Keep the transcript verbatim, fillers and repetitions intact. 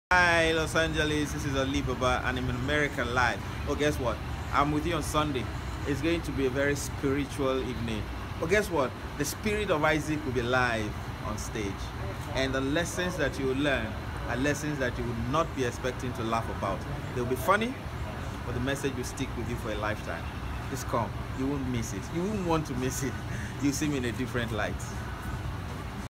Hi Los Angeles, this is Ali Baba and I'm in America live. Oh, guess what? I'm with you on Sunday. It's going to be a very spiritual evening. But guess what? The spirit of Isaac will be live on stage. And the lessons that you will learn are lessons that you would not be expecting to laugh about. They'll be funny, but the message will stick with you for a lifetime. Just come. You won't miss it. You won't want to miss it. You see me in a different light.